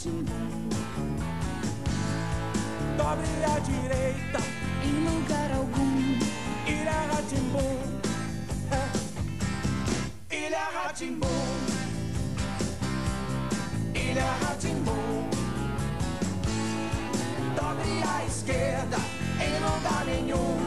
Rá-Tim-Bum. Dobre à direita, Em lugar algum. Ilha Rá-Tim-Bum. Ilha Rá-Tim-Bum. Ilha Rá-Tim-Bum. Dobre à esquerda, em lugar nenhum.